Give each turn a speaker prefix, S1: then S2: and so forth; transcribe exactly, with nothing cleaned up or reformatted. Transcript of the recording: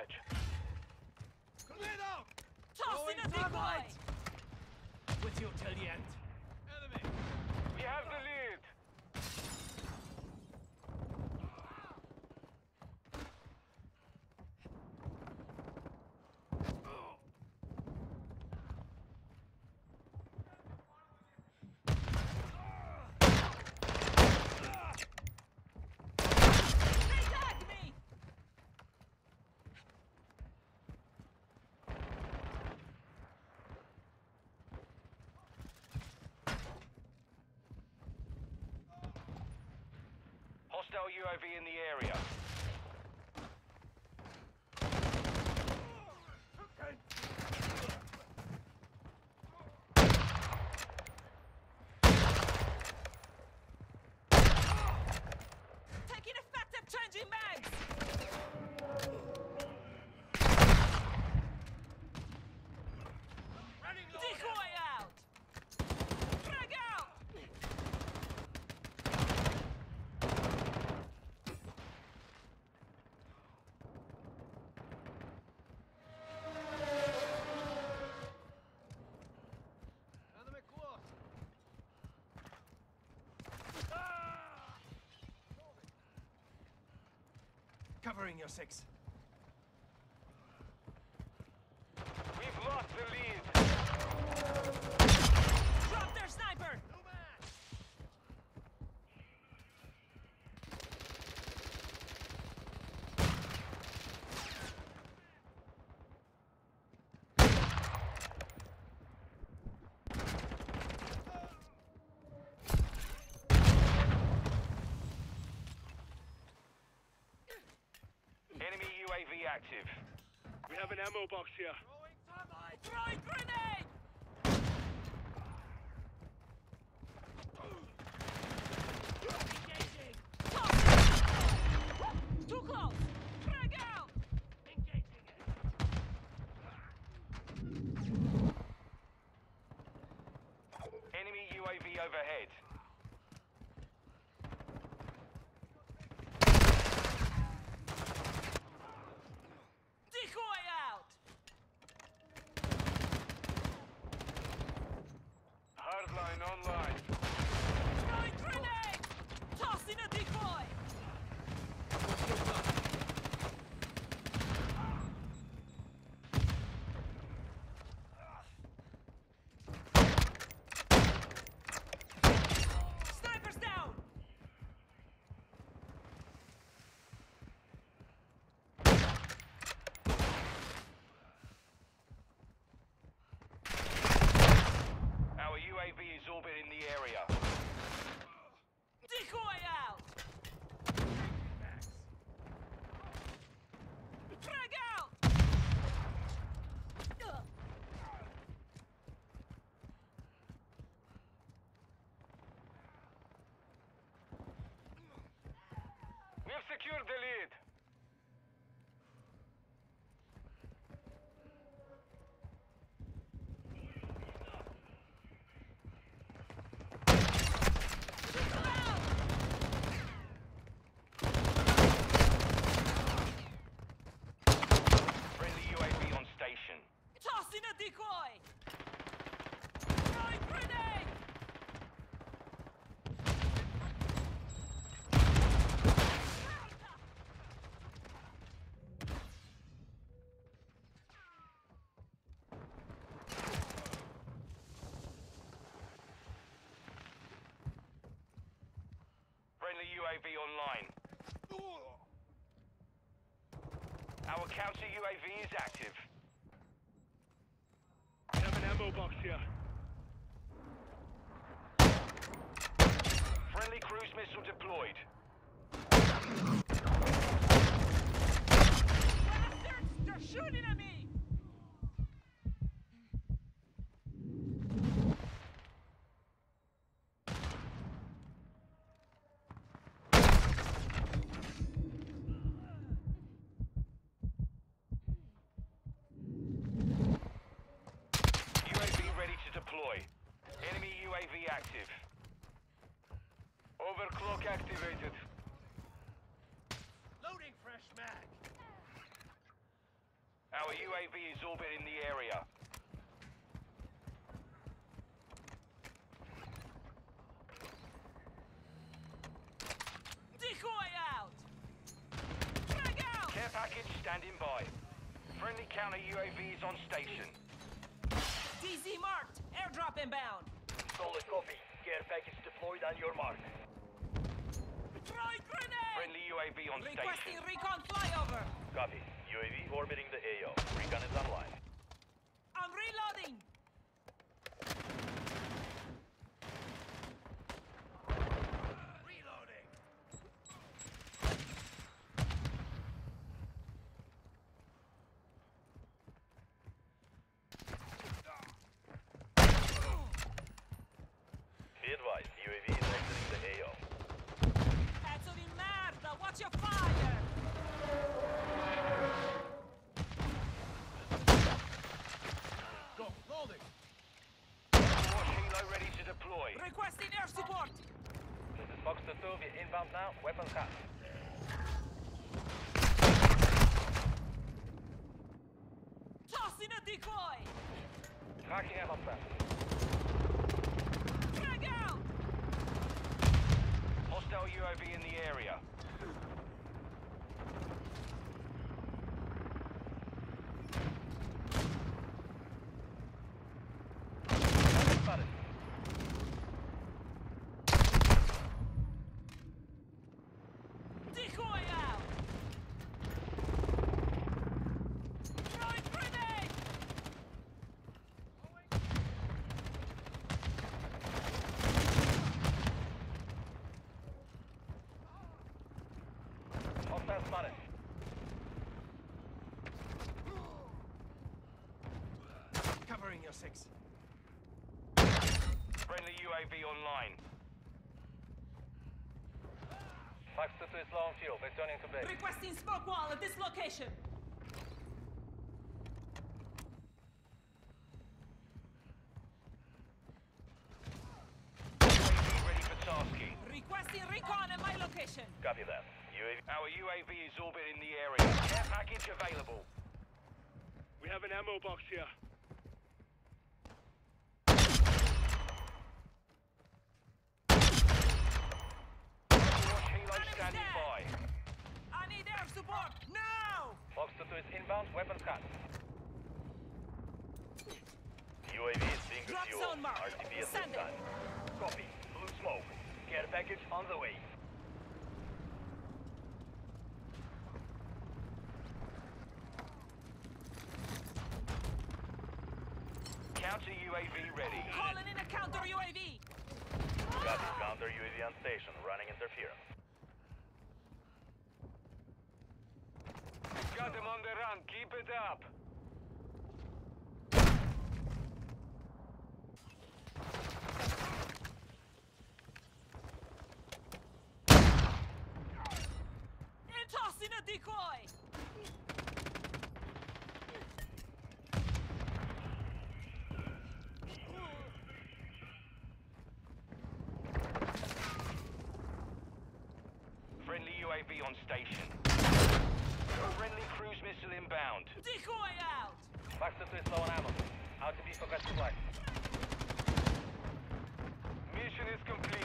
S1: deathmatch.
S2: Tossing a decoy!
S3: With you till the end.
S1: Enemy! We have the lead! Hostile U A V in the area.
S2: Taking effective changing mags! Decoy out! Frag out!
S1: Enemy close!
S3: Covering your six.
S1: We've lost the lead!
S2: Drop their sniper!
S1: Enemy U A V active. We have an ammo box here.
S2: Throwing grenade! Engaging! Too close! Frag out! Engaging it!
S1: Enemy U A V overhead.
S2: Decoy out!
S1: Hardline online.
S2: Throwing grenade! Tossing a decoy! Sniper's down!
S1: Our U A V is orbiting the area.
S2: Decoy out! Frag out!
S1: We have secured the lead. Friendly U A V on station.
S2: Tossing a decoy! Throwing grenade!
S1: Friendly U A V online. Our counter U A V is active. We have an ammo box here. Friendly cruise missile deployed.
S2: Bastards! They're shooting at me!
S1: U A V ready to deploy. Enemy U A V active. Overclock activated.
S3: Loading fresh mag.
S1: Our U A V is orbiting the area.
S2: Decoy out! Frag out!
S1: Care package standing by. Friendly counter U A V is on station.
S2: D Z marked. Airdrop inbound.
S4: Solid copy. Care package deployed on your mark.
S2: Throwing grenade!
S1: Friendly U A V on
S2: Requesting
S1: station.
S2: recon flyover.
S4: Copy. U A V orbiting the A O. Recon is online.
S2: I'm reloading.
S3: Reloading.
S4: Be advised, U A V is exiting the A O.
S2: Pezzo di merda! Watch your fire!
S3: Go. Loading.
S1: Force helo ready to deploy.
S2: Requesting air support.
S4: This is Fox two two. We're inbound now. Weapons cut.
S2: Tossing a decoy.
S4: Tracking a hostile.
S2: Frag out!
S1: Hostile U A V in the area.
S4: Spotted.
S2: Decoy out! Throwing grenade!
S4: Hostile spotted.
S3: Covering your six.
S1: Friendly U A V online.
S4: Fox two two is low on fuel. Returning to base.
S2: Requesting smoke wall at this location.
S1: U A V ready for tasking.
S2: Requesting recon at my location.
S4: Copy that. U A V.
S1: Our U A V is orbiting the area. Care package available.
S3: We have an ammo box here.
S1: Force helo
S2: Enemy
S1: standing
S2: dead.
S1: by.
S2: I need air support now!
S4: Fox two two is inbound. Weapons cut. U A V is being
S2: Drop
S4: refueled.
S2: zone mark.
S4: R T B at
S2: Send
S4: this
S2: it.
S4: time. Copy. Blue smoke. Care package on the way.
S1: Counter U A V ready.
S2: Calling in a counter U A V.
S4: Copy. Counter U A V on station. Running interference.
S1: Got them on the run. Keep it up.
S2: And tossing a decoy.
S1: Friendly U A V on station. Friendly cruise missile inbound.
S2: Decoy out!
S4: Fox two two is low on ammo. R T B for gas supply.
S1: Mission is complete.